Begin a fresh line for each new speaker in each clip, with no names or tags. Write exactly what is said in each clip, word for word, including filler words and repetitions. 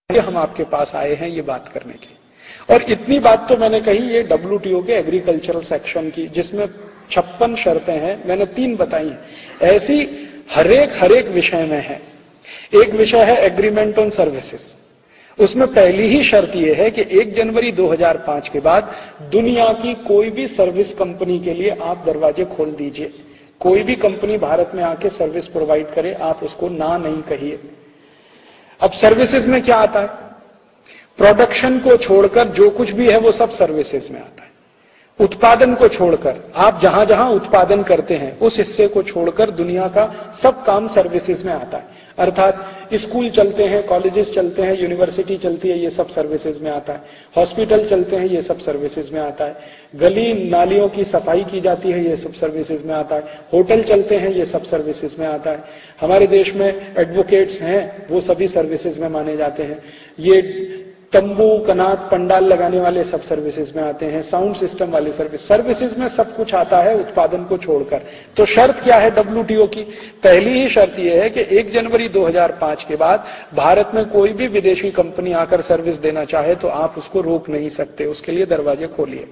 हम आपके पास आए हैं ये बात करने के। और इतनी बात तो मैंने कही ये डब्ल्यूटीओ के एग्रीकल्चरल सेक्शन की, जिसमें छप्पन शर्तें हैं, मैंने तीन बताई हैं। ऐसी हरेक हरेक विषय में है। एक विषय है एग्रीमेंट ऑन सर्विसेज, उसमें पहली ही शर्त यह है कि एक जनवरी दो हज़ार पाँच के बाद दुनिया की कोई भी सर्विस कंपनी के लिए आप दरवाजे खोल दीजिए। कोई भी कंपनी भारत में आके सर्विस प्रोवाइड करे, आप उसको ना नहीं कहिए। अब सर्विसेज में क्या आता है? प्रोडक्शन को छोड़कर जो कुछ भी है वो सब सर्विसेज में आता है। उत्पादन को छोड़कर, आप जहां जहां उत्पादन करते हैं उस हिस्से को छोड़कर दुनिया का सब काम सर्विसेज में आता है। अर्थात स्कूल चलते हैं, कॉलेजेस चलते हैं, यूनिवर्सिटी चलती है, ये सब सर्विसेज में आता है। हॉस्पिटल चलते हैं, ये सब सर्विसेज में आता है। गली नालियों की सफाई की जाती है, ये सब सर्विसेज में आता है। होटल चलते हैं, ये सब सर्विसेज में आता है। हमारे देश में एडवोकेट्स हैं, वो सभी सर्विसेज में माने जाते हैं। ये तंबू, कनात, पंडाल लगाने वाले सब सर्विसेज में आते हैं। साउंड सिस्टम वाले सर्विस, सर्विसेज में सब कुछ आता है उत्पादन को छोड़कर। तो शर्त क्या है डब्ल्यूटीओ की? पहली ही शर्त यह है कि एक जनवरी दो हज़ार पाँच के बाद भारत में कोई भी विदेशी कंपनी आकर सर्विस देना चाहे तो आप उसको रोक नहीं सकते, उसके लिए दरवाजे खोलिए।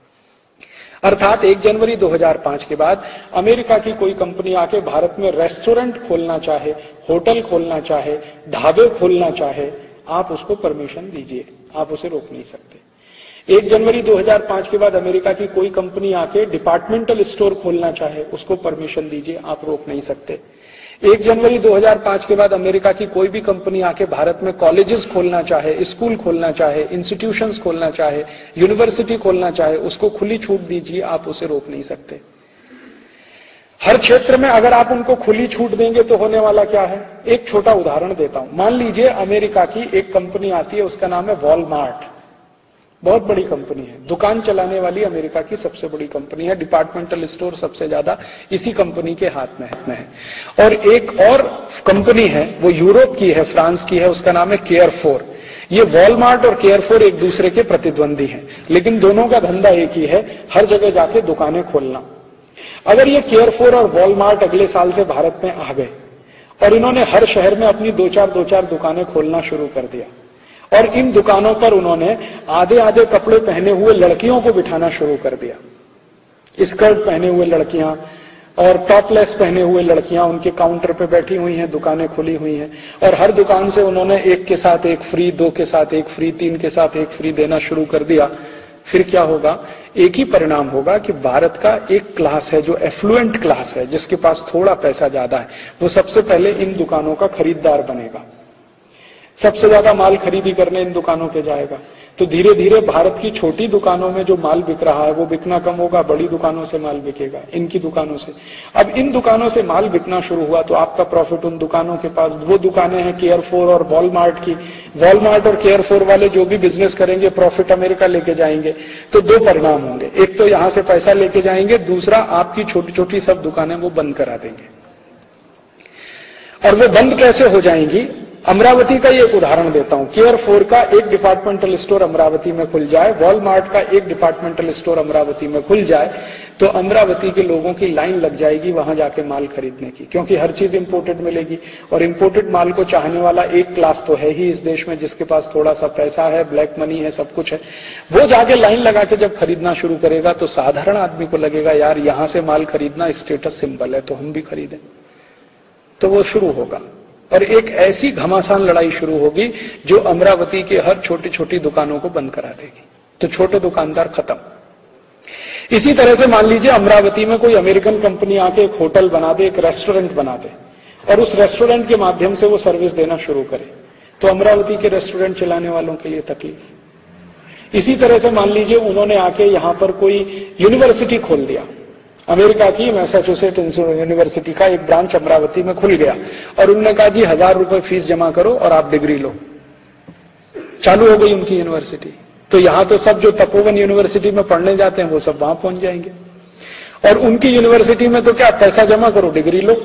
अर्थात एक जनवरी दो हज़ार पाँच के बाद अमेरिका की कोई कंपनी आके भारत में रेस्टोरेंट खोलना चाहे, होटल खोलना चाहे, ढाबे खोलना चाहे, आप उसको परमिशन दीजिए, आप उसे रोक नहीं सकते। एक जनवरी दो हज़ार पाँच के बाद अमेरिका की कोई कंपनी आके डिपार्टमेंटल स्टोर खोलना चाहे, उसको परमिशन दीजिए, आप रोक नहीं सकते। एक जनवरी दो हज़ार पाँच के बाद अमेरिका की कोई भी कंपनी आके भारत में कॉलेजेस खोलना चाहे, स्कूल खोलना चाहे, इंस्टीट्यूशंस खोलना चाहे, यूनिवर्सिटी खोलना चाहे, उसको खुली छूट दीजिए, आप उसे रोक नहीं सकते। हर क्षेत्र में अगर आप उनको खुली छूट देंगे तो होने वाला क्या है? एक छोटा उदाहरण देता हूं। मान लीजिए अमेरिका की एक कंपनी आती है, उसका नाम है वॉलमार्ट। बहुत बड़ी कंपनी है, दुकान चलाने वाली अमेरिका की सबसे बड़ी कंपनी है। डिपार्टमेंटल स्टोर सबसे ज्यादा इसी कंपनी के हाथ में है। और एक और कंपनी है, वो यूरोप की है, फ्रांस की है, उसका नाम है केयरफोर। ये वॉलमार्ट और केयरफोर एक दूसरे के प्रतिद्वंदी हैं, लेकिन दोनों का धंधा एक ही है, हर जगह जाके दुकानें खोलना। अगर ये केयरफोर और वॉलमार्ट अगले साल से भारत में आ गए और इन्होंने हर शहर में अपनी दो चार दो चार दुकानें खोलना शुरू कर दिया और इन दुकानों पर उन्होंने आधे आधे कपड़े पहने हुए लड़कियों को बिठाना शुरू कर दिया, स्कर्ट पहने हुए लड़कियां और टॉपलेस पहने हुए लड़कियां उनके काउंटर पे बैठी हुई हैं, दुकानें खुली हुई हैं, और हर दुकान से उन्होंने एक के साथ एक फ्री, दो के साथ एक फ्री, तीन के साथ एक फ्री देना शुरू कर दिया। फिर क्या होगा? एक ही परिणाम होगा कि भारत का एक क्लास है जो एफ्लुएंट क्लास है, जिसके पास थोड़ा पैसा ज्यादा है, वो सबसे पहले इन दुकानों का खरीदार बनेगा, सबसे ज्यादा माल खरीदी करने इन दुकानों पे जाएगा। तो धीरे धीरे भारत की छोटी दुकानों में जो माल बिक रहा है वो बिकना कम होगा, बड़ी दुकानों से माल बिकेगा, इनकी दुकानों से। अब इन दुकानों से माल बिकना शुरू हुआ तो आपका प्रॉफिट उन दुकानों के पास, वो दुकानें हैं केयरफोर और वॉलमार्ट की, वॉलमार्ट और केयरफोर वाले जो भी बिजनेस करेंगे प्रॉफिट अमेरिका लेके जाएंगे। तो दो परिणाम होंगे, एक तो यहां से पैसा लेके जाएंगे, दूसरा आपकी छोटी छोटी सब दुकानें वो बंद करा देंगे। और वो बंद कैसे हो जाएंगी? अमरावती का एक उदाहरण देता हूं। केयरफोर का एक डिपार्टमेंटल स्टोर अमरावती में खुल जाए, वॉलमार्ट का एक डिपार्टमेंटल स्टोर अमरावती में खुल जाए, तो अमरावती के लोगों की लाइन लग जाएगी वहां जाके माल खरीदने की, क्योंकि हर चीज इंपोर्टेड मिलेगी। और इंपोर्टेड माल को चाहने वाला एक क्लास तो है ही इस देश में, जिसके पास थोड़ा सा पैसा है, ब्लैक मनी है, सब कुछ है। वो जाके लाइन लगा के जब खरीदना शुरू करेगा तो साधारण आदमी को लगेगा यार यहां से माल खरीदना स्टेटस सिंबल है, तो हम भी खरीदें। तो वो शुरू होगा और एक ऐसी घमासान लड़ाई शुरू होगी जो अमरावती के हर छोटी छोटी दुकानों को बंद करा देगी। तो छोटे दुकानदार खत्म। इसी तरह से मान लीजिए अमरावती में कोई अमेरिकन कंपनी आके एक होटल बना दे, एक रेस्टोरेंट बना दे और उस रेस्टोरेंट के माध्यम से वो सर्विस देना शुरू करे, तो अमरावती के रेस्टोरेंट चलाने वालों के लिए तकलीफ। इसी तरह से मान लीजिए उन्होंने आके यहां पर कोई यूनिवर्सिटी खोल दिया, अमेरिका की मैसाचुसेट्स यूनिवर्सिटी का एक ब्रांच अमरावती में खुल गया और उन्होंने कहा जी हजार रुपए फीस जमा करो और आप डिग्री लो। चालू हो गई उनकी यूनिवर्सिटी। तो यहां तो सब जो तपोवन यूनिवर्सिटी में पढ़ने जाते हैं वो सब वहां पहुंच जाएंगे। और उनकी यूनिवर्सिटी में तो क्या, पैसा जमा करो डिग्री लो।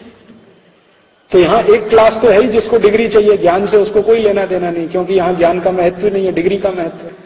तो यहां एक क्लास तो है ही जिसको डिग्री चाहिए, ज्ञान से उसको कोई लेना देना नहीं, क्योंकि यहां ज्ञान का महत्व नहीं है, डिग्री का महत्व है।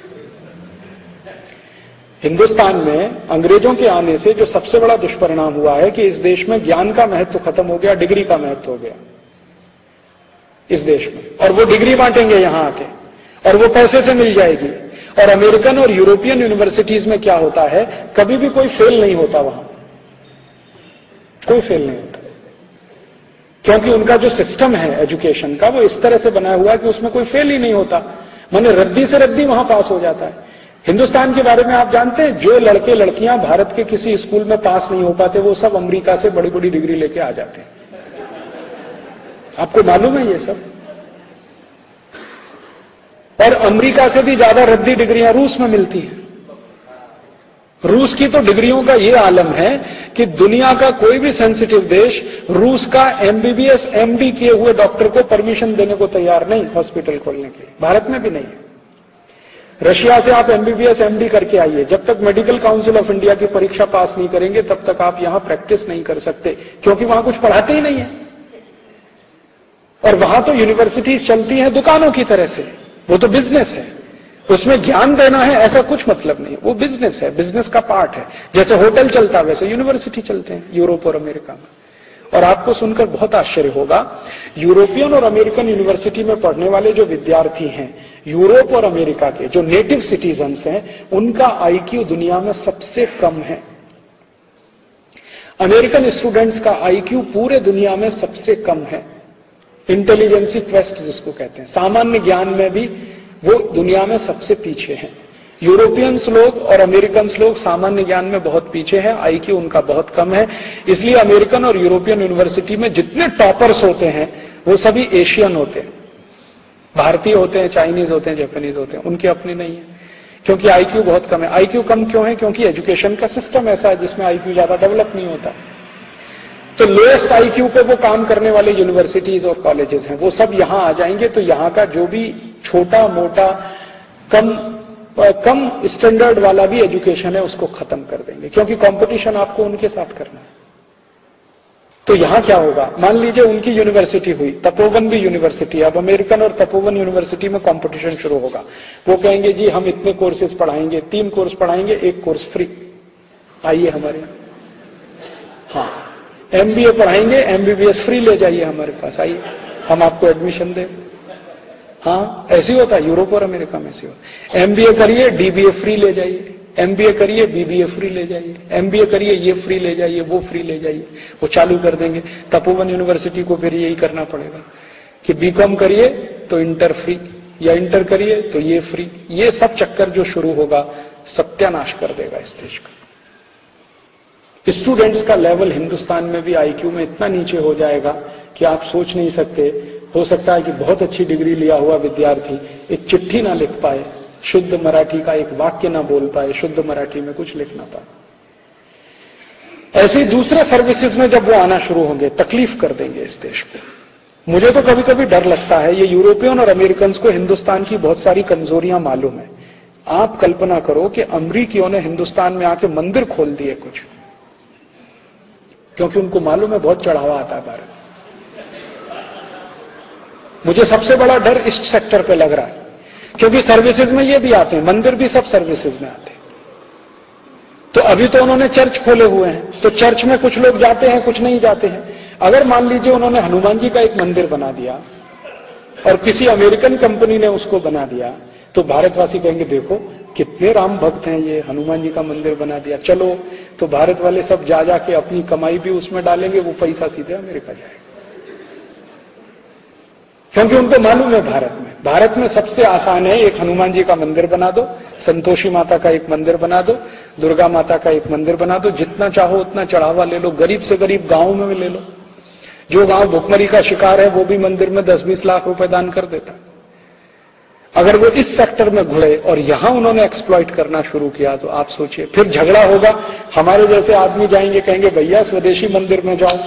हिंदुस्तान में अंग्रेजों के आने से जो सबसे बड़ा दुष्परिणाम हुआ है कि इस देश में ज्ञान का महत्व खत्म हो गया, डिग्री का महत्व हो गया। इस देश में, और वो डिग्री बांटेंगे यहां आके, और वो पैसे से मिल जाएगी। और अमेरिकन और यूरोपियन यूनिवर्सिटीज में क्या होता है, कभी भी कोई फेल नहीं होता, वहां कोई फेल नहीं होता, क्योंकि उनका जो सिस्टम है एजुकेशन का वो इस तरह से बनाया हुआ है कि उसमें कोई फेल ही नहीं होता, माने रद्दी से रद्दी वहां पास हो जाता है। हिंदुस्तान के बारे में आप जानते हैं, जो लड़के लड़कियां भारत के किसी स्कूल में पास नहीं हो पाते, वो सब अमेरिका से बड़ी बड़ी डिग्री लेके आ जाते हैं। आपको मालूम है ये सब? और अमेरिका से भी ज्यादा रद्दी डिग्रियां रूस में मिलती हैं। रूस की तो डिग्रियों का ये आलम है कि दुनिया का कोई भी सेंसिटिव देश रूस का एमबीबीएस एमडी किए हुए डॉक्टर को परमिशन देने को तैयार नहीं हॉस्पिटल खोलने के लिए, भारत में भी नहीं है। रशिया से आप एमबीबीएस एमडी करके आइए, जब तक मेडिकल काउंसिल ऑफ इंडिया की परीक्षा पास नहीं करेंगे तब तक आप यहां प्रैक्टिस नहीं कर सकते, क्योंकि वहां कुछ पढ़ाते ही नहीं है। और वहां तो यूनिवर्सिटीज चलती हैं दुकानों की तरह से, वो तो बिजनेस है, उसमें ज्ञान देना है ऐसा कुछ मतलब नहीं, वो बिजनेस है, बिजनेस का पार्ट है। जैसे होटल चलता है वैसे यूनिवर्सिटी चलते हैं यूरोप और अमेरिका में। और आपको सुनकर बहुत आश्चर्य होगा, यूरोपियन और अमेरिकन यूनिवर्सिटी में पढ़ने वाले जो विद्यार्थी हैं, यूरोप और अमेरिका के जो नेटिव सिटीजन्स हैं, उनका आईक्यू दुनिया में सबसे कम है। अमेरिकन स्टूडेंट्स का आईक्यू पूरे दुनिया में सबसे कम है। इंटेलिजेंसी क्वेस्ट जिसको कहते हैं, सामान्य ज्ञान में भी वो दुनिया में सबसे पीछे हैं। यूरोपियंस लोग और अमेरिकन्स लोग सामान्य ज्ञान में बहुत पीछे हैं, आईक्यू उनका बहुत कम है। इसलिए अमेरिकन और यूरोपियन यूनिवर्सिटी में जितने टॉपर्स होते हैं वो सभी एशियन होते हैं, भारतीय होते हैं, चाइनीज होते हैं, जापानीज होते हैं, उनके अपने नहीं है, क्योंकि आईक्यू बहुत कम है। आईक्यू कम क्यों है? क्योंकि एजुकेशन का सिस्टम ऐसा है जिसमें आईक्यू ज्यादा डेवलप नहीं होता। तो लोएस्ट आईक्यू पे वो काम करने वाले यूनिवर्सिटीज और कॉलेजेस हैं, वो सब यहां आ जाएंगे, तो यहां का जो भी छोटा मोटा कम कम स्टैंडर्ड वाला भी एजुकेशन है उसको खत्म कर देंगे, क्योंकि कंपटीशन आपको उनके साथ करना है। तो यहां क्या होगा, मान लीजिए उनकी यूनिवर्सिटी हुई, तपोवन भी यूनिवर्सिटी, अब अमेरिकन और तपोवन यूनिवर्सिटी में कंपटीशन शुरू होगा। वो कहेंगे जी हम इतने कोर्सेज पढ़ाएंगे, तीन कोर्स पढ़ाएंगे, एक कोर्स फ्री, आइए हमारे यहां। हाँ, एमबीए पढ़ाएंगे, एमबीबीएस फ्री ले जाइए हमारे पास, आइए हम आपको एडमिशन दें। हाँ, ऐसे ही होता है, यूरोप और अमेरिका में ऐसे होता है। एमबीए करिए, डीबीए फ्री ले जाइए, एमबीए करिए, बीबीए फ्री ले जाइए, एमबीए करिए, ये फ्री ले जाइए, वो फ्री ले जाइए, वो चालू कर देंगे। तपोवन यूनिवर्सिटी को फिर यही करना पड़ेगा कि बीकॉम करिए तो इंटर फ्री, या इंटर करिए तो ये फ्री। ये सब चक्कर जो शुरू होगा सत्यानाश कर देगा इस देश का। स्टूडेंट्स का लेवल हिंदुस्तान में भी आईक्यू में इतना नीचे हो जाएगा कि आप सोच नहीं सकते। हो सकता है कि बहुत अच्छी डिग्री लिया हुआ विद्यार्थी एक चिट्ठी ना लिख पाए, शुद्ध मराठी का एक वाक्य ना बोल पाए, शुद्ध मराठी में कुछ लिख ना पाए। ऐसे ही दूसरे सर्विसेज में जब वो आना शुरू होंगे तकलीफ कर देंगे इस देश को। मुझे तो कभी कभी डर लगता है, ये यूरोपियन और अमेरिकन को हिंदुस्तान की बहुत सारी कमजोरियां मालूम है। आप कल्पना करो कि अमरीकियों ने हिंदुस्तान में आके मंदिर खोल दिए कुछ, क्योंकि उनको मालूम है बहुत चढ़ावा आता है भारत। मुझे सबसे बड़ा डर इस सेक्टर पे लग रहा है, क्योंकि सर्विसेज में ये भी आते हैं, मंदिर भी सब सर्विसेज में आते हैं। तो अभी तो उन्होंने चर्च खोले हुए हैं, तो चर्च में कुछ लोग जाते हैं, कुछ नहीं जाते हैं। अगर मान लीजिए उन्होंने हनुमान जी का एक मंदिर बना दिया और किसी अमेरिकन कंपनी ने उसको बना दिया, तो भारतवासी कहेंगे देखो कितने राम भक्त हैं, ये हनुमान जी का मंदिर बना दिया, चलो। तो भारत वाले सब जा जाके अपनी कमाई भी उसमें डालेंगे, वो पैसा सीधे अमेरिका जाएगा, क्योंकि उनको मालूम है भारत में भारत में सबसे आसान है, एक हनुमान जी का मंदिर बना दो, संतोषी माता का एक मंदिर बना दो, दुर्गा माता का एक मंदिर बना दो, जितना चाहो उतना चढ़ावा ले लो, गरीब से गरीब गांव में भी ले लो। जो गांव भुखमरी का शिकार है वो भी मंदिर में दस बीस लाख रुपए दान कर देता। अगर वो इस सेक्टर में घुड़े और यहां उन्होंने एक्सप्लॉइट करना शुरू किया, तो आप सोचिए फिर झगड़ा होगा। हमारे जैसे आदमी जाएंगे, कहेंगे भैया स्वदेशी मंदिर में जाओ,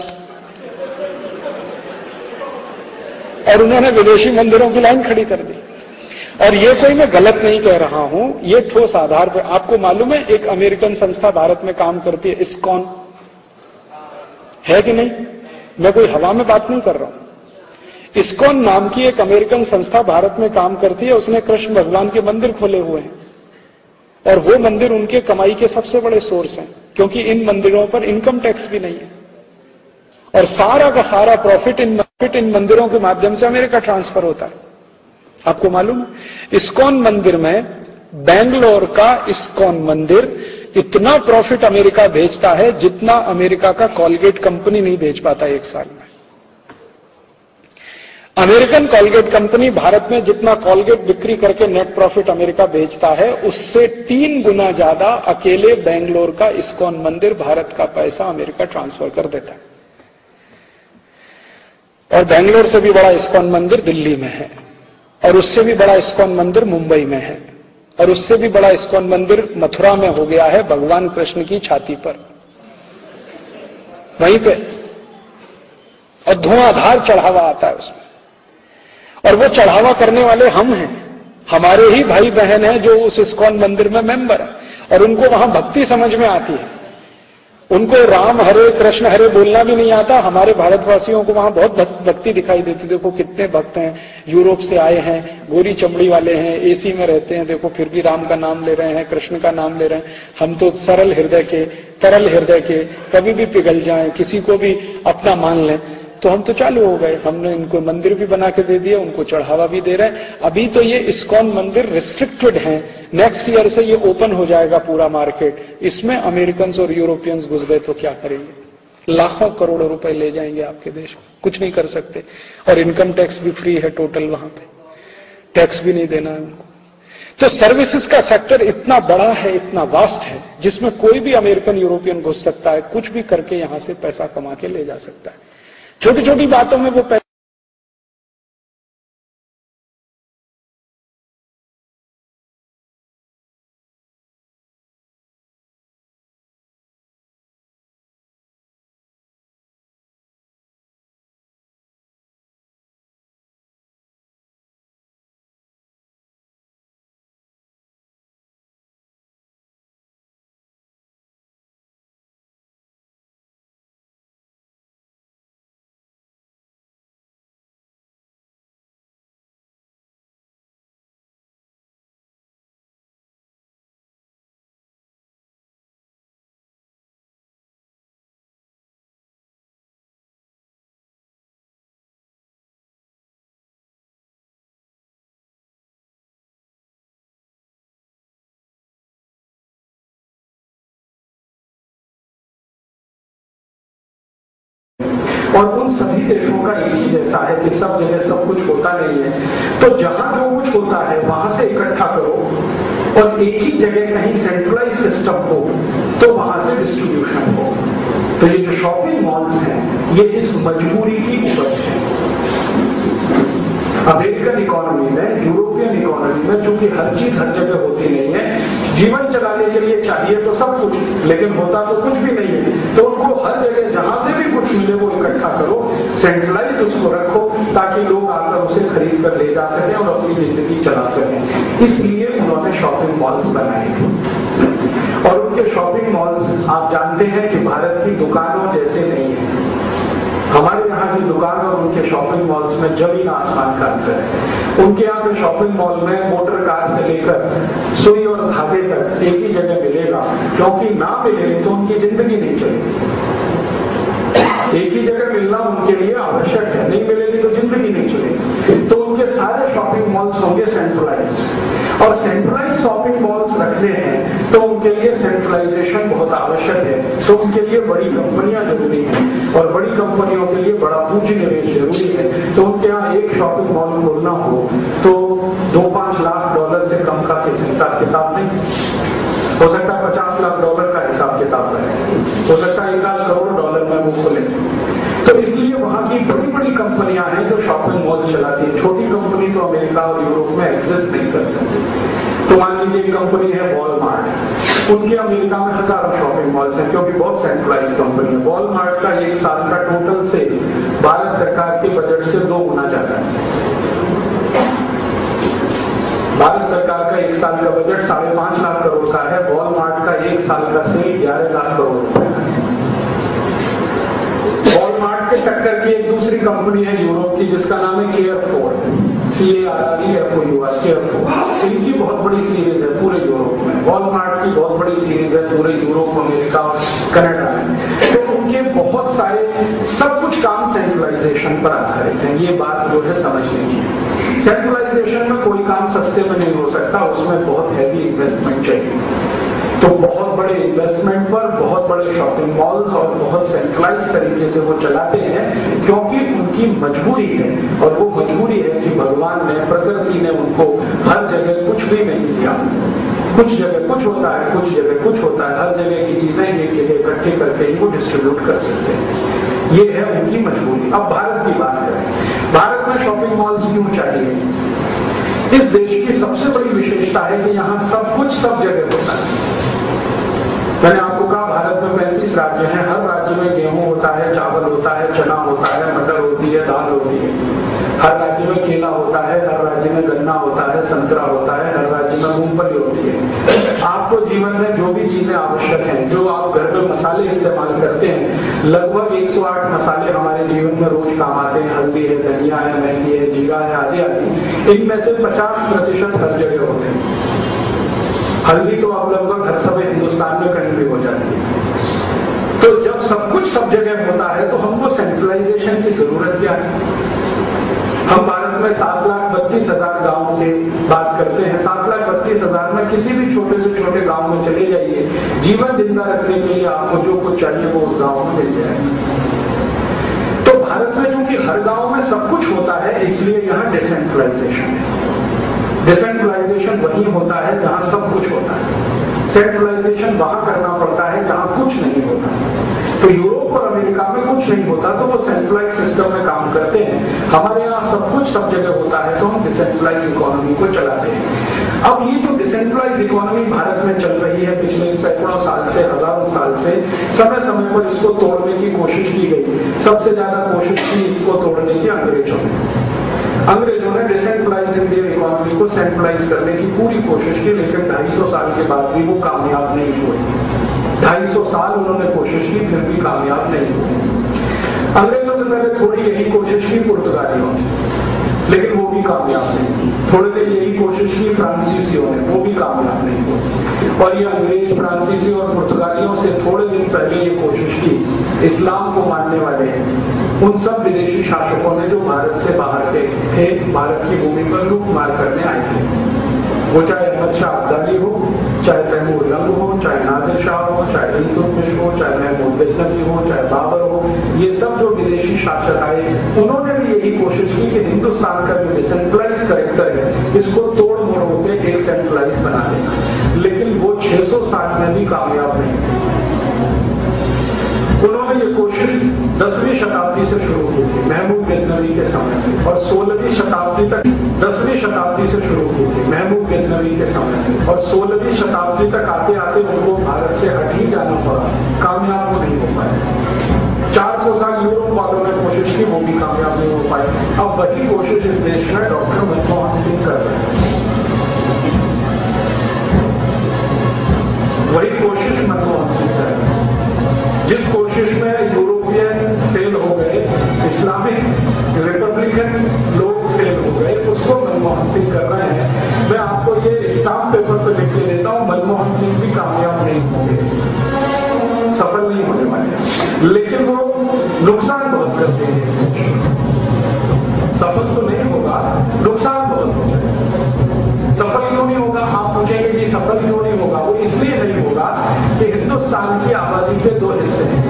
और उन्होंने विदेशी मंदिरों की लाइन खड़ी कर दी। और ये कोई मैं गलत नहीं कह रहा हूं, ये ठोस आधार पर। आपको मालूम है एक अमेरिकन संस्था भारत में काम करती है, इस्कॉन, है कि नहीं? मैं कोई हवा में बात नहीं कर रहा हूं। इस्कॉन नाम की एक अमेरिकन संस्था भारत में काम करती है, उसने कृष्ण भगवान के मंदिर खोले हुए हैं, और वो मंदिर उनके कमाई के सबसे बड़े सोर्स हैं, क्योंकि इन मंदिरों पर इनकम टैक्स भी नहीं है, और सारा का सारा प्रॉफिट इन फिर इन मंदिरों के माध्यम से अमेरिका ट्रांसफर होता है। आपको मालूम है इस्कॉन मंदिर में, बेंगलोर का इस्कॉन मंदिर इतना प्रॉफिट अमेरिका भेजता है जितना अमेरिका का कॉलगेट कंपनी नहीं भेज पाता एक साल में। अमेरिकन कॉलगेट कंपनी भारत में जितना कॉलगेट बिक्री करके नेट प्रॉफिट अमेरिका बेचता है, उससे तीन गुना ज्यादा अकेले बेंगलोर का इस्कॉन मंदिर भारत का पैसा अमेरिका ट्रांसफर कर देता है। और बेंगलोर से भी बड़ा इस्कॉन मंदिर दिल्ली में है, और उससे भी बड़ा इस्कॉन मंदिर मुंबई में है, और उससे भी बड़ा इस्कॉन मंदिर मथुरा में हो गया है भगवान कृष्ण की छाती पर, वहीं पे, और धुआंधार चढ़ावा आता है उसमें। और वो चढ़ावा करने वाले हम हैं, हमारे ही भाई बहन हैं जो उस इस्कॉन मंदिर में मेंबर है, और उनको वहां भक्ति समझ में आती है। उनको राम हरे कृष्ण हरे बोलना भी नहीं आता। हमारे भारतवासियों को वहां बहुत भक्ति दिखाई देती। देखो कितने भक्त हैं, यूरोप से आए हैं, गोरी चमड़ी वाले हैं, एसी में रहते हैं, देखो फिर भी राम का नाम ले रहे हैं, कृष्ण का नाम ले रहे हैं। हम तो सरल हृदय के, तरल हृदय के, कभी भी पिघल जाएं, किसी को भी अपना मान लें, तो हम तो चालू हो गए। हमने इनको मंदिर भी बना के दे दिया, उनको चढ़ावा भी दे रहे हैं। अभी तो ये इस्कॉन मंदिर रिस्ट्रिक्टेड हैं, नेक्स्ट ईयर से ये ओपन हो जाएगा पूरा मार्केट। इसमें अमेरिकन्स और यूरोपियंस घुस गए तो क्या करेंगे? लाखों करोड़ों रुपए ले जाएंगे आपके देश में, कुछ नहीं कर सकते। और इनकम टैक्स भी फ्री है टोटल, वहां पे टैक्स भी नहीं देना है उनको। तो सर्विसेज का सेक्टर इतना बड़ा है, इतना वास्ट है, जिसमें कोई भी अमेरिकन यूरोपियन घुस सकता है, कुछ भी करके यहां से पैसा कमा के ले जा सकता है। छोटी छोटी बातों में वो पैसा
और उन सभी देशों का एक ही जैसा है कि सब जगह सब कुछ होता नहीं है, तो जहां जो कुछ होता है वहां से इकट्ठा करो और एक ही जगह कहीं सेंट्रलाइज सिस्टम हो तो वहां से डिस्ट्रीब्यूशन हो। तो ये जो शॉपिंग मॉल्स हैं ये इस मजबूरी की उपज है। अमेरिकन इकोनॉमी में, यूरोपियन इकोनॉमी में, चूंकि हर चीज हर जगह होती नहीं है, जीवन चलाने के लिए चाहिए तो सब कुछ, लेकिन होता तो कुछ भी नहीं है, तो उनको हर जगह जहां से भी कुछ मिले वो इकट्ठा करो, सेंट्रलाइज उसको रखो ताकि लोग आकर उसे खरीद कर ले जा सकें और अपनी जिंदगी चला सकें। इसलिए उन्होंने शॉपिंग मॉल्स बनाए। और उनके शॉपिंग मॉल्स आप जानते हैं कि भारत की दुकानों जैसे नहीं है। हमारे यहाँ की दुकान और उनके शॉपिंग मॉल्स में जमीन आसमान का अंतर है। उनके यहाँ के शॉपिंग मॉल में मोटर कार से लेकर सुई और धागे तक एक ही जगह मिलेगा, क्योंकि ना मिले तो उनकी जिंदगी नहीं चलेगी। एक ही जगह मिलना उनके लिए आवश्यक है, नहीं मिलेगी तो जिंदगी नहीं चलेगी। तो उनके सारे शॉपिंग मॉल्स होंगे सेंट्रलाइज्ड, और सेंट्रलाइज्ड शॉपिंग मॉल्स रखने हैं तो उनके लिए सेंट्रलाइजेशन बहुत आवश्यक है। तो उनके लिए बड़ी कंपनियां जरूरी हैं, और बड़ी कंपनियों के लिए बड़ा पूंजी निवेश जरूरी है। तो उनके यहाँ एक शॉपिंग मॉल खोलना हो तो दो पांच लाख डॉलर से कम का किस हिसाब किताब नहीं हो सकता, पचास लाख डॉलर का हिसाब किताब है, हो सकता है एक लाख करोड़ डॉलर में वो खोले। तो इसलिए वहां की बड़ी बड़ी कंपनियां हैं जो शॉपिंग मॉल चलाती है। छोटी कंपनी तो अमेरिका और यूरोप में एग्जिस्ट नहीं कर सकती। तो मान लीजिए एक कंपनी है वॉलमार्ट, उनके अमेरिका में हजारों शॉपिंग मॉल्स हैं क्योंकि बहुत सेंट्रलाइज कंपनी है। वॉलमार्ट का एक साल का टोटल से भारत सरकार के बजट से दो गुना ज्यादा है। भारत सरकार का एक साल का बजट साढ़े पांच लाख करोड़ का है, वॉलमार्ट का एक साल का सेल ग्यारह लाख करोड़ रुपए का है। वॉलमार्ट के टक्कर की एक दूसरी कंपनी है यूरोप की जिसका नाम है Carrefour, C A R R E F O U R, Carrefour. इनकी बहुत बड़ी सीरीज है पूरे यूरोप में। वॉलमार्ट की बहुत बड़ी सीरीज है पूरे यूरोप, अमेरिका और कनाडा में। तो उनके उनके बहुत सारे सब कुछ काम सेंट्रलाइजेशन पर आधारित है। ये बात जो है समझने की है। सेंट्रलाइजेशन में कोई काम सस्ते में नहीं हो सकता, उसमें बहुत हैवी इन्वेस्टमेंट चाहिए। तो बहुत बड़े इन्वेस्टमेंट पर बहुत बड़े शॉपिंग मॉल्स और बहुत सेंट्रलाइज तरीके से वो चलाते हैं, क्योंकि उनकी मजबूरी है। और वो मजबूरी है कि भगवान ने, प्रकृति ने उनको हर जगह कुछ भी नहीं दिया। कुछ जगह कुछ होता है, कुछ जगह कुछ होता है। हर जगह की चीजें एक जगह इकट्ठे करके ही वो डिस्ट्रीब्यूट कर सकते हैं। ये है उनकी मजबूरी। अब भारत की बात करें, भारत में शॉपिंग मॉल्स क्यों चाहिए? इस देश की सबसे बड़ी विशेषता है कि यहाँ सब कुछ सब जगह होता है। मैंने आपको कहा भारत में पैंतीस राज्य हैं, हर राज्य में गेहूं होता है, चावल होता है, चना होता है, मटर होती है, दाल होती है। हर राज्य में केला होता है, हर राज्य में गन्ना होता है, संतरा होता है, हर राज्य में मूंगफली होती है। आपको जीवन में जो भी चीजें आवश्यक हैं, जो आप घर में मसाले इस्तेमाल करते हैं, लगभग एक सौ आठ मसाले हमारे जीवन में रोज काम आते हैं। हल्दी है, धनिया है, मेहंदी है, जीरा है, आदि आदि। इनमें से पचास प्रतिशत हर जगह होते हैं। हल्दी तो अब लगभग हर समय हिंदुस्तान में कहीं भी हो जाती है। तो जब सब कुछ सब जगह होता है तो हमको सेंट्रलाइजेशन की जरूरत क्या है? हम भारत में सात लाख बत्तीस हजार गाँव की बात करते हैं। सात लाख बत्तीस हजार में किसी भी छोटे से छोटे गांव में चले जाइए, जीवन जिंदा रखने के लिए आपको जो कुछ चाहिए वो उस गांव में मिल जाएगा। तो भारत में चूंकि हर गांव में सब कुछ होता है, इसलिए यहाँ डिसेंट्रलाइजेशन है। डिसेंट्रलाइजेशन वही होता है जहां सब कुछ होता है। सेंट्रलाइजेशन वहां करना पड़ता है जहां कुछ नहीं होता। तो यूरोप और अमेरिका में कुछ नहीं होता तो वो सेंट्रलाइज सिस्टम में काम करते हैं। हमारे यहाँ सब कुछ सब जगह होता है तो हम डिसेंट्रलाइज इकोनॉमी को चलाते हैं। अब ये जो डिसेंट्रलाइज इकोनॉमी भारत में चल रही है पिछले सैकड़ों साल से, हजारों साल से, समय समय पर इसको तोड़ने की कोशिश की गई। सबसे ज्यादा कोशिश की इसको तोड़ने की अंग्रेजों ने। अंग्रेजों ने डिसेंट्रलाइज इंडियन इकोनॉमी को सेंट्रलाइज करने की पूरी कोशिश की, लेकिन ढाई सौ साल के बाद भी वो कामयाब नहीं हुए। ढाई सौ साल उन्होंने कोशिश की, फिर भी कामयाब नहीं हुए। अंग्रेजों से पहले थोड़ी यही कोशिश की पुर्तगालियों ने, लेकिन वो भी कामयाब नहीं हुई। थोड़ी देर यही कोशिश की फ्रांसीसियों ने, वो भी कामयाब नहीं हुई। और ये अंग्रेज, फ्रांसीसी और पुर्तगालियों से थोड़े दिन पहले ये कोशिश की इस्लाम को मानने वाले उन सब विदेशी शासकों ने जो भारत से बाहर के थे, भारत की भूमि पर लूट मार करने आए थे। वो चाहे अहमद शाह अब्दाली हो, चाहे तैमूर लंग हो, चाहे नादिर शाह हो, चाहे इल्तुतमिश हो, चाहे महमूद गजनवी हो, चाहे बाबर हो, ये सब जो विदेशी शासक आए, उन्होंने भी यही कोशिश की कि हिंदुस्तान का जो डिसेंट्रलाइज करेक्टर है इसको तोड़ मोड़ होकर एक सेंट्रलाइज बना देना। लेकिन वो छह सौ साल में भी कामयाब नहीं थे। उन्होंने ये कोशिश दसवीं शताब्दी से शुरू की थी, महमूद गजनवी के समय से, और सोलहवीं शताब्दी तक दसवीं शताब्दी से शुरू की थी, महमूद गजनवी के समय से, और सोलहवीं शताब्दी तक आते आते उनको भारत से हट ही जाना पड़ा। कामयाब वो नहीं हो पाए। चार सौ साल यूरोप वालों ने कोशिश की, वो भी कामयाब नहीं हो पाए। अब वही कोशिश इस देश में डॉक्टर मनमोहन सिंह कर रहे हैं। वही कोशिश मनमोहन सिंह कर रहे हैं। जिस कोशिश में यूरोपियन फेल हो गए, इस्लामिक रिपब्लिकन लोग फेल हो गए, उसको मनमोहन सिंह कर रहे हैं। मैं आपको ये स्टाम्प पेपर पर लिख के देता हूं, मनमोहन सिंह भी कामयाब नहीं होंगे, सफल नहीं होने वाले, लेकिन वो नुकसान बहुत कर देंगे। सफल तो नहीं होगा, नुकसान बहुत हो जाएगा। सफल क्यों नहीं होगा? आप पूछेंगे कि सफल क्यों नहीं होगा? वो इसलिए नहीं होगा कि हिंदुस्तान की आबादी के दो हिस्से हैं।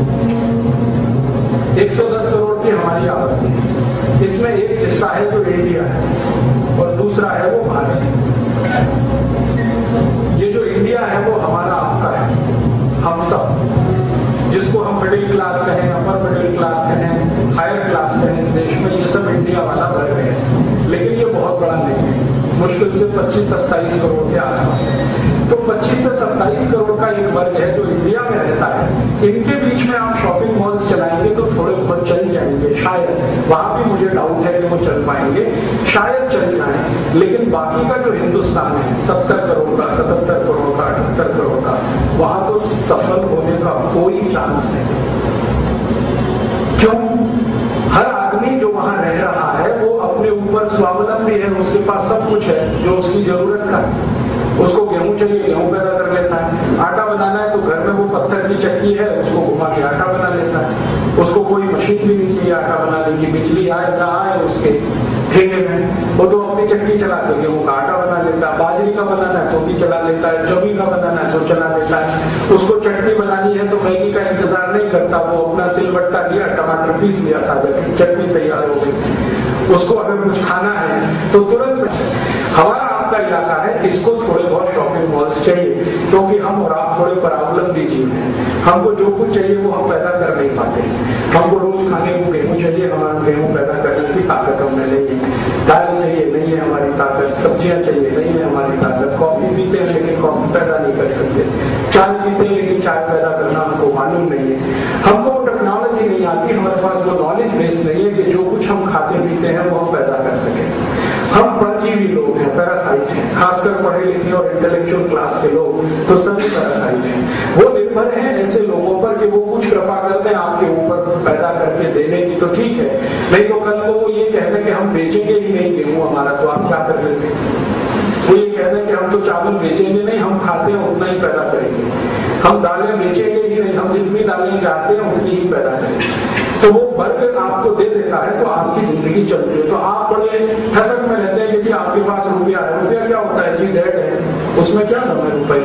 एक सौ दस करोड़ की हमारी आबादी है, इसमें एक हिस्सा है जो इंडिया है और दूसरा है वो भारत है। ये जो इंडिया है वो हमारा आपका है, हम सब, जिसको हम मिडिल क्लास कहें, अपर मिडिल क्लास कहें, हायर क्लास कहें, इस देश में ये सब इंडिया वाला वर्ग है। लेकिन ये बहुत बड़ा नहीं है, मुश्किल से पच्चीस सत्ताईस करोड़ के आसपास है। तो पच्चीस से सत्ताईस करोड़ का एक वर्ग है जो इंडिया में रहता है। इनके बीच में आप शॉपिंग मॉल्स चलाएंगे तो थोड़े बहुत चल जाएंगे, शायद। वहां भी मुझे डाउट है कि वो चल पाएंगे, शायद चल जाए। लेकिन बाकी का जो हिंदुस्तान है, सत्तर करोड़ का, सतहत्तर करोड़ का, अठहत्तर करोड़ का, वहां तो सफल होने का कोई चांस नहीं। क्यों? हर आदमी जो वहां रह रहा है वो अपने ऊपर स्वावलंबी है, उसके पास सब कुछ है जो उसकी जरूरत का है। उसको गेहूं चाहिए, गेहूं पैदा कर लेता है। आटा बनाना है तो घर में वो पत्थर की चक्की है, उसको घुमा के आटा बना लेता है। मशीन भी नहीं चाहिए आटा बनाने की, बिजली आए ना आए उसके ठेके में, वो तो अपनी चक्की चला के गेहूं का आटा बना लेता है, बाजरी का बनाना है तो भी चला लेता है, जवी का बनाना है तो चला लेता है। उसको चटनी बनानी है तो मैगी का इंतजार नहीं करता, वो अपना सिलबट्टा लिया, टमाटर पीस लिया था, चटनी तैयार हो गई। उसको अगर कुछ खाना है तो तुरंत। हमारा आपका इलाका है, इसको थोड़े बहुत शॉपिंग मॉल्स चाहिए, क्योंकि हम और आप थोड़े परावलंबी जीव हैं। हमको जो कुछ चाहिए वो हम पैदा कर नहीं पाते। हमको रोज खाने को गेहूं चाहिए, हमारा गेहूं पैदा करने की ताकत हमें नहीं है। दाल चाहिए, नहीं है हमारी ताकत। सब्जियां चाहिए, नहीं है हमारी ताकत। कॉफी पीते हैं लेकिन कॉफी पैदा नहीं कर सकते। चाय पीते हैं लेकिन चाय पैदा करना हमको मालूम नहीं है। हमको टेक्नोलॉजी नहीं आती, हमारे पास वो नॉलेज बेस नहीं है कि जो कुछ हम खाते पीते हैं वो हम पैदा कर सके। हम परजीवी लोग हैं, पैरासाइट हैं, खासकर पढ़े लिखे और इंटेलेक्चुअल क्लास के लोग तो सभी पैरासाइट हैं। वो निर्भर हैं ऐसे लोगों पर कि वो कुछ कृपा करते हैं आपके ऊपर पैदा करके देने की, तो ठीक है। नहीं तो कल को वो ये कह दें कि हम बेचेंगे ही नहीं गेहूं हमारा, तो आप क्या कर लेते? वो ये कह दें कि हम तो चावल बेचेंगे नहीं, हम खाते हैं उतना ही पैदा करेंगे। हम दालें बेचेंगे ही नहीं, हम जितनी दालें चाहते हैं उतनी ही पैदा करेंगे। तो वो वर्ग आपको दे देता है तो आपकी जिंदगी चलती है। तो आप बड़े ठसक में रहते हैं कि जी आपके पास रुपया है। रुपया क्या होता है जी? डेट है, उसमें क्या दम है रुपए?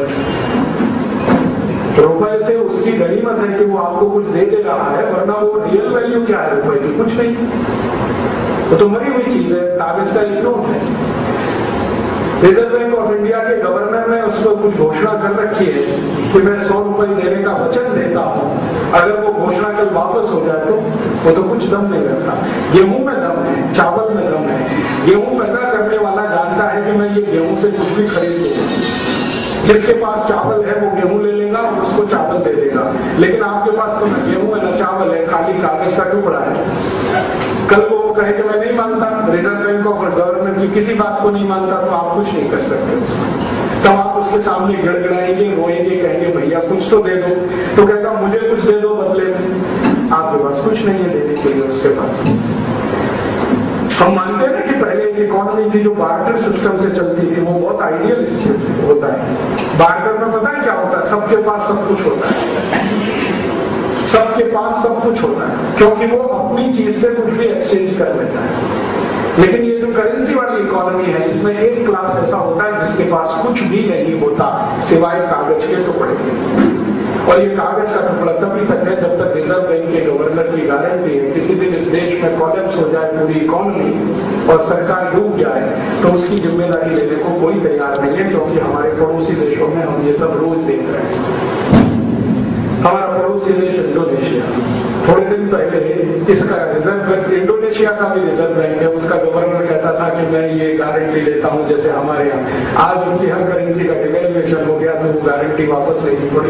रुपए से उसकी गनीमत है कि वो आपको कुछ दे दे रहा है, वरना वो रियल वैल्यू क्या है रुपए की? कुछ नहीं। वो तो मरी हुई चीज है, कागज का एक नोट है। रिजर्व बैंक ऑफ इंडिया के गवर्नर ने उसको कुछ घोषणा कर रखी है कि मैं सौ रुपए देने का वचन देता हूं, अगर वो घोषणा कल वापस हो जाए तो वो तो कुछ दम नहीं रखता। गेहूं में दम है, चावल में दम है। गेहूं पैदा करने वाला जानता है कि मैं ये गेहूं से कुछ भी खरीद लूंगा। जिसके पास चावल है वो गेहूं ले लेगा और उसको चावल दे देगा। लेकिन आपके पास तो न गेहूं है न चावल है, खाली कागज का टुकड़ा है। कल को वो कहे कि मैं नहीं मानता, रिजर्व बैंक ऑफ गवर्नमेंट की किसी बात को नहीं मानता, तो आप कुछ नहीं कर सकते उसमें। तब आप उसके सामने गिड़गिड़ाएंगे, रोएंगे, कहेंगे भैया कुछ तो दे दो। तो कहता मुझे कुछ दे दो बदले में। आपके पास कुछ नहीं है देने के लिए उसके पास। हम मानते हैं कि पहले एक इकोनॉमी थी जो बार्टर सिस्टम से चलती थी, वो बहुत आइडियल होता है। बार्टर में पता है क्या होता है? सबके पास सब कुछ होता है, सबके पास सब कुछ होता है, क्योंकि वो अपनी चीज से कुछ भी एक्सचेंज कर लेता है। लेकिन ये जो करेंसी वाली इकोनॉमी है, इसमें एक क्लास ऐसा होता है जिसके पास कुछ भी नहीं होता सिवाय कागज के टुकड़े के। और ये कागज का टुकड़ा तभी तक है जब तक रिजर्व बैंक के गवर्नर की गारंटी है। किसी दिन इस देश में कॉलेप्स हो जाए पूरी इकोनॉमी और सरकार डूब जाए तो उसकी जिम्मेदारी लेने को कोई तैयार नहीं है, क्योंकि हमारे पड़ोसी देशों में हम ये सब रोज देख रहे हैं। हमारा पड़ोसी देश इंडोनेशिया, थोड़े दिन पहले इसका रिजर्व बैंक, इंडोनेशिया का भी रिजर्व बैंक है, उसका गवर्नर कहता था कि मैं ये गारंटी लेता हूं जैसे हमारे यहाँ। आज उनकी हर करेंसी का डिवेल्युएशन हो गया तो वो गारंटी वापस लेनी पड़ी।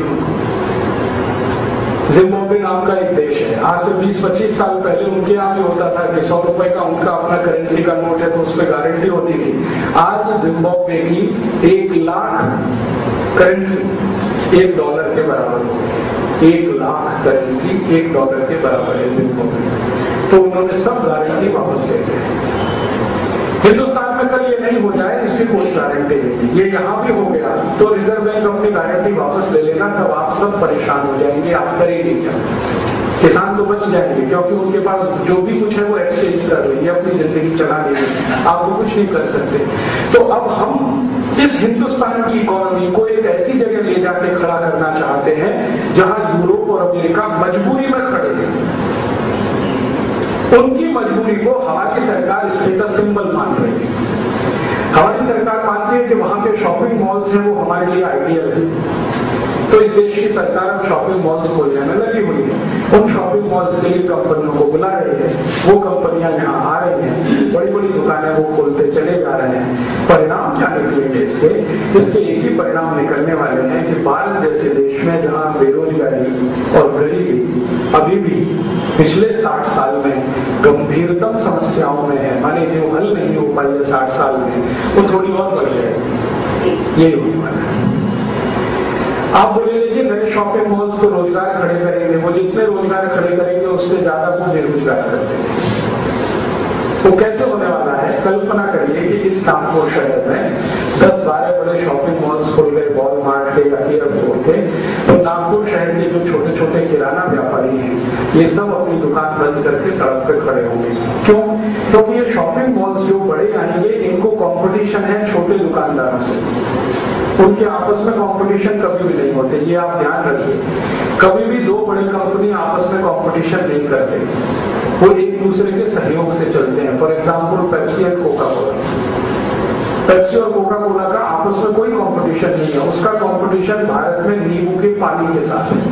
जिम्बाब्वे नाम का एक देश है, आज से बीस पच्चीस साल पहले उनके यहाँ भी होता था कि सौ रुपए का उनका अपना करेंसी का नोट है तो उस पर गारंटी होती थी। आज जिम्बाब्वे की एक लाख करेंसी एक डॉलर के बराबर हो गई। एक लाख करेंसी एक डॉलर के बराबर है जिम्बाब्वे। तो उन्होंने सब गारंटी वापस ले ली। हिंदुस्तान में कल ये नहीं हो जाए इसकी कोई गारंटी नहीं। ये यहाँ भी हो गया तो रिजर्व बैंक अपनी गारंटी वापस ले लेगा, तब आप सब परेशान हो जाएंगे। आप करेंगे क्या? किसान तो बच जाएंगे क्योंकि उनके पास जो भी कुछ है वो एक्सचेंज कर रही है, अपनी जिंदगी चला रही है, आप तो कुछ नहीं कर सकते। तो अब हम इस हिंदुस्तान की इकोनॉमी को एक ऐसी जगह ले जाके खड़ा करना चाहते हैं जहां यूरोप और अमेरिका मजबूरी में खड़े हैं। उनकी मजबूरी को हमारी सरकार स्टेटस सिंबल मान रही है। हमारी सरकार मानती है कि वहां के शॉपिंग मॉल्स हैं वो हमारे लिए आइडियल है। तो इस देश की सरकार अब शॉपिंग मॉल्स खोलने में लगी हुई है। उन शॉपिंग मॉल्स के लिए कंपनियों को बुला रही है, वो कंपनियां यहाँ आ रही हैं, बड़ी बड़ी दुकानें वो खोलते चले जा रहे हैं। परिणाम क्या निकलेंगे इसके? इसके एक ही परिणाम निकलने वाले हैं कि भारत जैसे देश में जहाँ बेरोजगारी और गरीबी अभी भी पिछले साठ साल में गंभीरतम समस्याओं में है, माने जो हल नहीं हो पाई है साठ साल में, वो थोड़ी और बढ़ जाएगी। यही होने वाला है। आप बोलेंगे जी नए शॉपिंग मॉल्स तो रोजगार खड़े करेंगे, वो जितने रोजगार खड़े करेंगे उससे ज्यादा वो बेरोजगार कर देंगे। वो कैसे होने वाला है? कल्पना करिए कि इस नागपुर शहर में दस बारह बड़े शॉपिंग मॉल्स खुल गए, वॉलमार्ट के या एयरपोर्ट के, तो नागपुर शहर के जो छोटे छोटे किराना व्यापारी हैं ये सब अपनी दुकान बंद करके सड़क पे खड़े होंगे। क्यों? क्योंकि ये शॉपिंग मॉल्स जो बड़े आएंगे इनको कंपटीशन है छोटे दुकानदारों से, उनके आपस में कंपटीशन कभी भी नहीं होते, ये आप ध्यान रखिए। कभी भी दो बड़े कंपनी आपस में कंपटीशन नहीं करते, वो एक दूसरे के सहयोग से चलते हैं। For example Pepsi and Coca Cola, Pepsi और कोका कोला का आपस में कोई कंपटीशन नहीं है, उसका कंपटीशन भारत में नींबू के पानी के साथ है,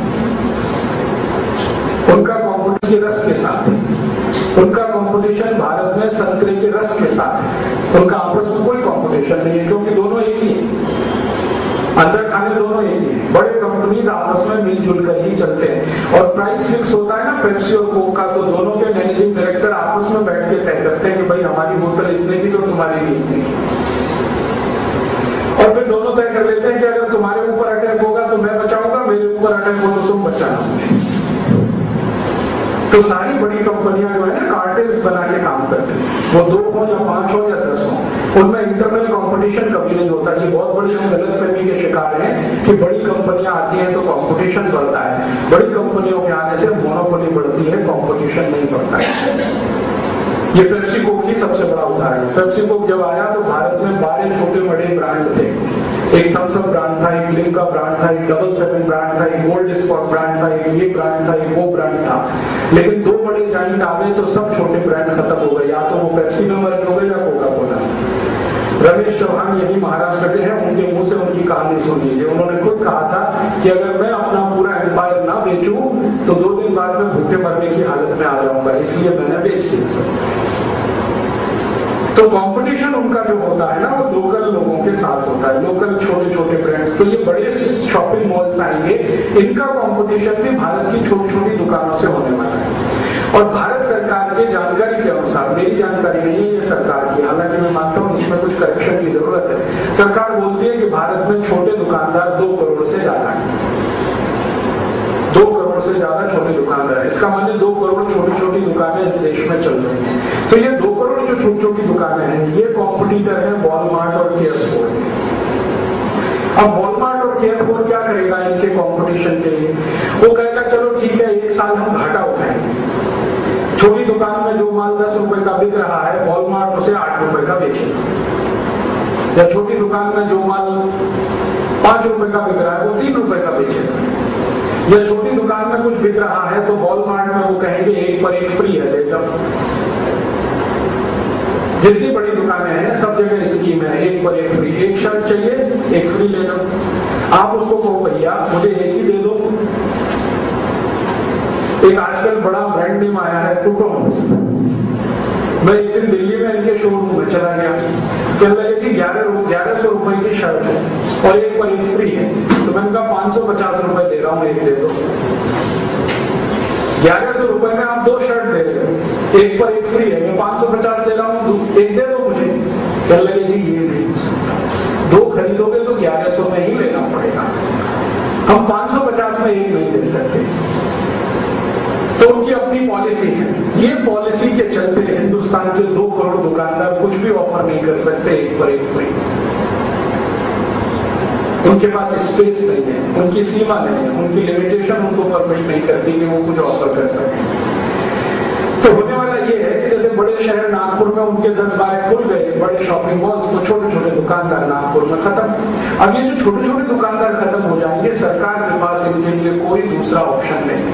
उनका कंपटीशन रस के साथ है, उनका कंपटीशन भारत में संतरे के रस के साथ है, उनका आपस में कोई कंपटीशन नहीं है, क्योंकि दोनों एक ही अंदर खाने दोनों एक ही। बड़े कंपनीज आपस में मिलजुल कर ही चलते हैं और प्राइस फिक्स होता है ना पेप्सी और कोक का, तो दोनों के मैनेजिंग डायरेक्टर आपस में बैठ के तय करते हैं कि भाई हमारी बोतल इतने की तो तुम्हारी भी इतनी, और फिर दोनों तय कर लेते हैं कि अगर तुम्हारे ऊपर अटैक होगा तो मैं बचाऊंगा, मेरे ऊपर अटैक हो तो तुम बचाना मुझे। तो सारी बड़ी कंपनियां जो है ना कार्टेल्स बना के काम करती हैं, वो दो हो या पांच हो या दस हो, उनमें इंटरनल कंपटीशन कभी नहीं होता। ये बहुत बड़ी हम गलतफहमी के शिकार हैं कि बड़ी कंपनियां आती हैं तो कंपटीशन बढ़ता है, बड़ी कंपनियों के आने से मोनोपोली बढ़ती है, कंपटीशन नहीं बढ़ता है। ये पेप्सी कोक ही सबसे बड़ा उदाहरण है। पेप्सी कोक जब आया तो भारत में बारह छोटे बड़े ब्रांड थे, एक थम्स अप ब्रांड था, एक लिम्का ब्रांड था, एक डबल सेवन ब्रांड था, एक गोल्ड स्पॉट ब्रांड था, एक ये ब्रांड था, एक वो ब्रांड था। लेकिन दो बड़े जाइंट आ गए तो सब छोटे ब्रांड खत्म हो गए, या तो वो पेप्सी में मर्ज हो गए या कोका कोला। रमेश चौहान यही महाराष्ट्र के हैं, उनके मुंह से उनकी कहानी सुन लीजिए। उन्होंने खुद कहा था कि अगर मैं अपना पूरा एम्पायर ना बेचूं तो दो दिन बाद में भूखे मरने की हालत में आ जाऊंगा, इसलिए मैंने बेच दिया सब। तो कंपटीशन उनका जो होता है ना वो लोकल लोगों के साथ होता है, लोकल छोटे छोटे ब्रांड्स। तो ये बड़े शॉपिंग मॉल्स आएंगे, इनका कंपटीशन भी भारत की छोटी छोटी दुकानों से होने वाला है। और भारत सरकार के जानकारी के अनुसार, मेरी जानकारी नहीं है, ये सरकार की, हालांकि मैं मानता हूँ इसमें कुछ करेक्शन की जरूरत है। सरकार बोलती है कि भारत में छोटे दुकानदार दो करोड़ से ज्यादा है, दो करोड़ से ज्यादा छोटे दुकानदार है। इसका मतलब दो करोड़ छोटी छोटी दुकानें इस देश में चल रही हैं। तो ये दो करोड़ जो छोटी छोटी दुकानें हैं, ये कॉम्पिटिटर है वॉलमार्ट और केयरफोर। अब वॉलमार्ट और केयरफोर क्या करेगा इनके कंपटीशन के लिए? वो कहेगा चलो ठीक है, एक साल हम घाटा उठाएंगे, छोटी दुकान में जो माल दस रुपए का बिक रहा है वॉलमार्ट उसे आठ रुपए का बेचेगा, या छोटी दुकान में जो माल पांच रुपए का बिक रहा है वो तीन रुपए का बेचेगा, या छोटी दुकान में कुछ बिक रहा है तो वॉलमार्ट में वो कहेंगे एक पर एक फ्री है, ले जाओ। जितनी बड़ी दुकानें हैं सब जगह स्कीम है, एक पर एक फ्री, एक शर्ट चाहिए एक फ्री ले लो। आप उसको कहो भैया मुझे एक ही दे दो। एक आजकल बड़ा ब्रांड नेम आया है कुटोन्स। मैं एक दिन दिल्ली में इनके शोरूम में चला गया, कह लगे कि ग्यारह ग्यारह सौ रुपए की शर्ट है और एक पर एक फ्री है, तो मैंने कहा पांच सौ पचास रुपए दे रहा हूँ, एक दे दो। ग्यारह सौ रुपए में आप दो शर्ट दे रहे हो, एक पर एक फ्री है, मैं पांच सौ पचास दे रहा हूँ, एक दे दो मुझे। कह लगे जी ये नहीं हो सकता, दो खरीदोगे तो ग्यारह सौ में ही लेना पड़ेगा, हम पांच सौ पचास में एक नहीं दे सकते। तो उनकी अपनी पॉलिसी है, ये पॉलिसी के चलते हिंदुस्तान के दो करोड़ दुकानदार कुछ भी ऑफर नहीं कर सकते एक पर एक फ्री। उनके पास स्पेस नहीं है, उनकी सीमा नहीं है, उनकी लिमिटेशन उनको परमिट नहीं करती कि वो कुछ ऑफर कर सके। तो होने वाला ये है कि जैसे बड़े शहर नागपुर में उनके दस बारह खुल गए बड़े शॉपिंग मॉल्स, तो छोटे छोटे दुकानदार नागपुर में खत्म। अब ये जो छोटे छोटे दुकानदार खत्म हो जाएंगे, सरकार के पास इनके लिए कोई दूसरा ऑप्शन नहीं,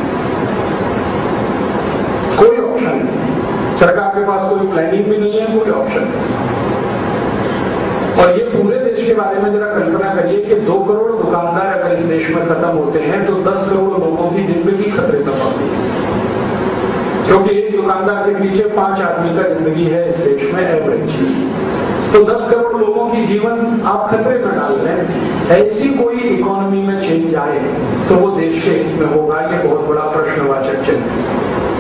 कोई ऑप्शन नहीं। सरकार के पास कोई प्लानिंग भी नहीं है, कोई ऑप्शन नहीं। और ये पूरे देश के बारे में जरा कल्पना करिए कि दो करोड़ दुकानदार अगर इस देश में खत्म होते हैं तो दस करोड़ लोगों की जिंदगी खतरे में पड़ती है, क्योंकि एक दुकानदार के पीछे पांच आदमी का जिंदगी है इस देश में एवरेज। तो दस करोड़ लोगों की जीवन आप खतरे में डाल रहे हैं। ऐसी कोई इकोनॉमी में चेंज आए तो वो देश के हित में होगा, ये बहुत बड़ा प्रश्नवाचक चिन्ह।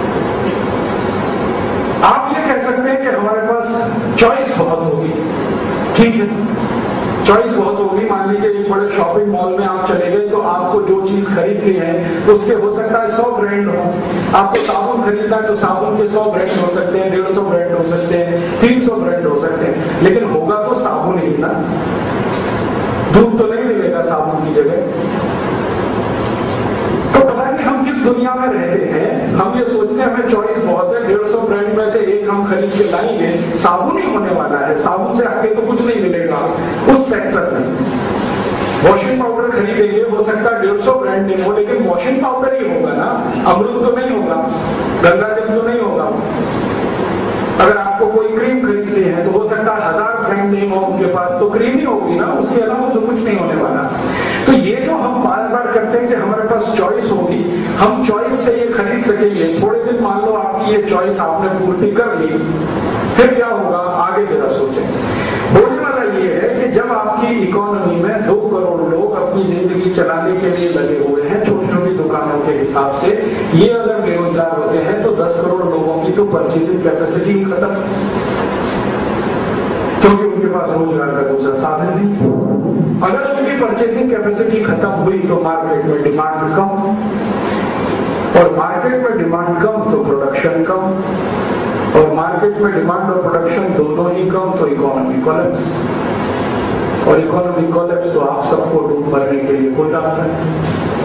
आप ये कह सकते हैं कि हमारे पास चॉइस बहुत होगी, ठीक है, चॉइस बहुत होगी। मान लीजिए एक बड़े शॉपिंग मॉल में आप चले गए तो आपको जो चीज खरीदनी है उसके हो सकता है सौ ब्रांड हो। आपको साबुन खरीदना है तो साबुन के सौ ब्रांड हो सकते हैं, डेढ़ सौ ब्रांड हो सकते हैं, तीन सौ ब्रांड हो सकते हैं, लेकिन होगा तो साबुन ही ना। दूध तो नहीं मिलेगा साबुन की जगह। तो पता नहीं हम किस दुनिया में रहते हैं, हम ये सोचते हैं हमें चॉइस बहुत है, डेढ़ सौ ब्रांड में से एक हम खरीद के लाएंगे, साबुन ही होने वाला है, साबुन से आगे तो कुछ नहीं मिलेगा उस सेक्टर में। वॉशिंग पाउडर खरीदेंगे, हो सकता है डेढ़ सौ ब्रांड नेम हो, लेकिन वॉशिंग पाउडर ही होगा ना, अमरूद तो नहीं होगा, गंगा जल तो नहीं होगा। अगर आपको कोई क्रीम खरीदनी है तो हो सकता है हजार ब्रांड नेम हो उनके पास, तो क्रीम ही होगी ना, उसके अलावा तो कुछ नहीं होने वाला। तो ये जो हम बार बार करते हैं कि हमारे पास चॉइस होगी, हम चॉइस से ये खरीद सकेंगे, थोड़े दिन मान लो आपकी ये चॉइस आपने पूर्ति कर ली, फिर क्या होगा आगे जरा सोचें। बोलने वाला ये है कि जब आपकी इकोनॉमी में दो करोड़ लोग अपनी जिंदगी चलाने के लिए लगे हुए हैं छोटी छोटी दुकानों के हिसाब से, ये अगर बेरोजगार होते हैं तो दस करोड़ लोगों की तो परचेसिंग कैपेसिटी ही खत्म, क्योंकि उनके पास रोजगार का दूसरा साधन नहीं। अगर उनकी परचेसिंग कैपेसिटी खत्म हुई तो मार्केट में डिमांड कम, और मार्केट में डिमांड कम तो प्रोडक्शन कम, और मार्केट में डिमांड और प्रोडक्शन दोनों ही कम तो इकोनॉमी कोलैप्स, और इकोनॉमी कोलैप्स तो आप सबको डूब मरने के लिए कोई रास्ता नहीं।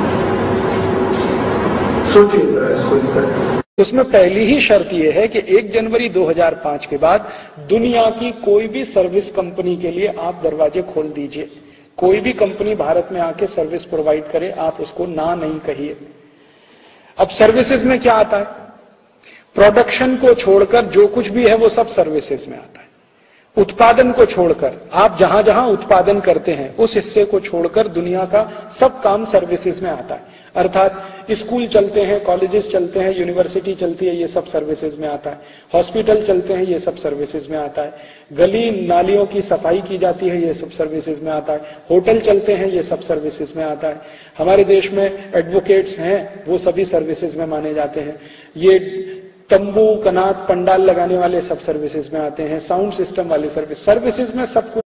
सोचिए जरा इसको इस तरह से।
उसमें पहली ही शर्त यह है कि एक जनवरी दो हज़ार पाँच के बाद दुनिया की कोई भी सर्विस कंपनी के लिए आप दरवाजे खोल दीजिए। कोई भी कंपनी भारत में आके सर्विस प्रोवाइड करे, आप उसको ना नहीं कहिए। अब सर्विसेज में क्या आता है? प्रोडक्शन को छोड़कर जो कुछ भी है वो सब सर्विसेज में आता है। उत्पादन को छोड़कर, आप जहां जहां उत्पादन करते हैं उस हिस्से को छोड़कर दुनिया का सब काम सर्विसेज में आता है। अर्थात स्कूल चलते हैं, कॉलेजेस चलते हैं, यूनिवर्सिटी चलती है, ये सब सर्विसेज में आता है। हॉस्पिटल चलते हैं, ये सब सर्विसेज में आता है। गली नालियों की सफाई की जाती है, ये सब सर्विसेज में आता है। होटल चलते हैं, ये सब सर्विसेज में आता है। हमारे देश में एडवोकेट्स हैं, वो सभी सर्विसेज में माने जाते हैं। ये तंबू कनात पंडाल लगाने वाले सब सर्विसेज में आते हैं। साउंड सिस्टम वाले सर्विस सर्विसेज में सब कुछ।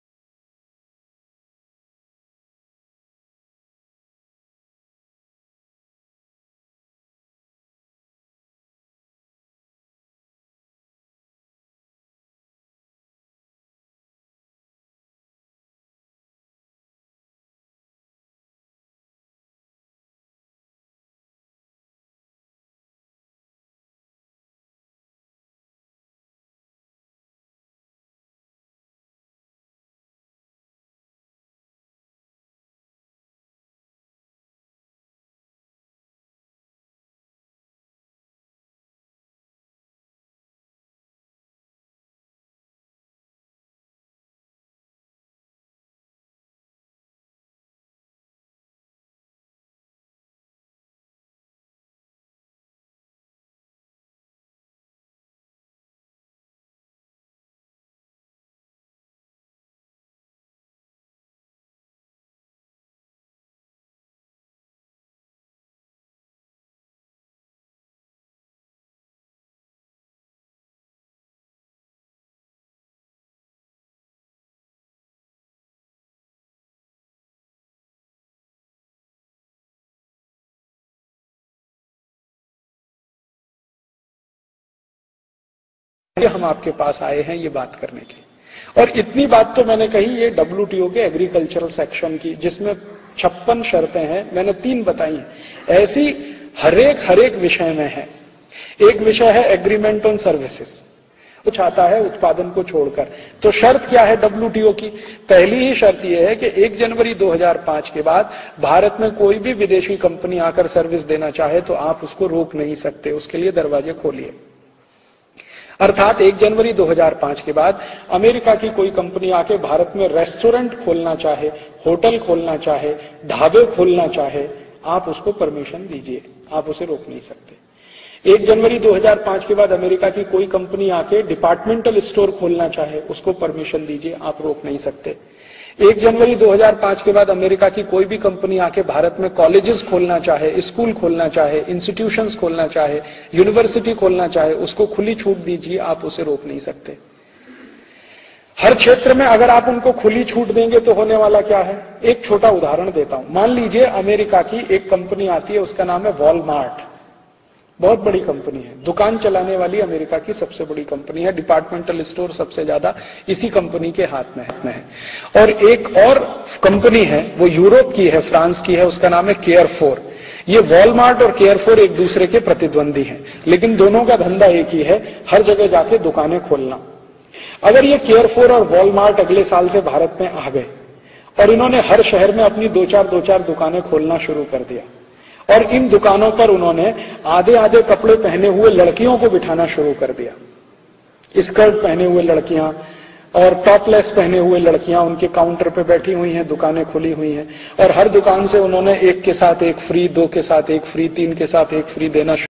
हम आपके पास आए हैं ये बात करने के, और इतनी बात तो मैंने कही ये डब्ल्यूटीओ के एग्रीकल्चरल सेक्शन की, जिसमें छप्पन शर्तें हैं, मैंने तीन बताई हैं। ऐसी हरेक हरेक विषय में है। एक विषय है एग्रीमेंट ऑन सर्विसेज, कुछ आता है उत्पादन को छोड़कर। तो शर्त क्या है डब्ल्यूटीओ की? पहली ही शर्त यह है कि एक जनवरी दो हज़ार पाँच के बाद भारत में कोई भी विदेशी कंपनी आकर सर्विस देना चाहे तो आप उसको रोक नहीं सकते, उसके लिए दरवाजे खोलिए। अर्थात एक जनवरी दो हज़ार पाँच के बाद अमेरिका की कोई कंपनी आके भारत में रेस्टोरेंट खोलना चाहे, होटल खोलना चाहे, ढाबे खोलना चाहे, आप उसको परमिशन दीजिए, आप उसे रोक नहीं सकते। एक जनवरी दो हज़ार पाँच के बाद अमेरिका की कोई कंपनी आके डिपार्टमेंटल स्टोर खोलना चाहे, उसको परमिशन दीजिए, आप रोक नहीं सकते। एक जनवरी दो हज़ार पाँच के बाद अमेरिका की कोई भी कंपनी आके भारत में कॉलेजेस खोलना चाहे, स्कूल खोलना चाहे, इंस्टीट्यूशंस खोलना चाहे, यूनिवर्सिटी खोलना चाहे, उसको खुली छूट दीजिए, आप उसे रोक नहीं सकते। हर क्षेत्र में अगर आप उनको खुली छूट देंगे तो होने वाला क्या है? एक छोटा उदाहरण देता हूं। मान लीजिए अमेरिका की एक कंपनी आती है, उसका नाम है वॉलमार्ट, बहुत बड़ी कंपनी है, दुकान चलाने वाली अमेरिका की सबसे बड़ी कंपनी है, डिपार्टमेंटल स्टोर सबसे ज्यादा इसी कंपनी के हाथ में है। और एक और कंपनी है, वो यूरोप की है, फ्रांस की है, उसका नाम है केयर फोर। ये वॉलमार्ट और केयरफॉर एक दूसरे के प्रतिद्वंदी हैं, लेकिन दोनों का धंधा एक ही है, हर जगह जाके दुकानें खोलना। अगर ये केयरफॉर और वॉलमार्ट अगले साल से भारत में आ गए और इन्होंने हर शहर में अपनी दो चार दो चार दुकानें खोलना शुरू कर दिया, और इन दुकानों पर उन्होंने आधे आधे कपड़े पहने हुए लड़कियों को बिठाना शुरू कर दिया, स्कर्ट पहने हुए लड़कियां और टॉपलेस पहने हुए लड़कियां उनके काउंटर पे बैठी हुई हैं, दुकानें खुली हुई हैं, और हर दुकान से उन्होंने एक के साथ एक फ्री, दो के साथ एक फ्री, तीन के साथ एक फ्री देना